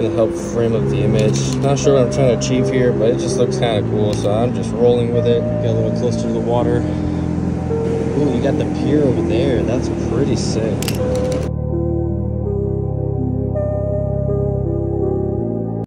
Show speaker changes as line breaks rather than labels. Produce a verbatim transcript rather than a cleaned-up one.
to help frame up the image. Not sure what I'm trying to achieve here, but it just looks kind of cool, so I'm just rolling with it. Get a little closer to the water. Ooh, you got the pier over there. That's pretty sick.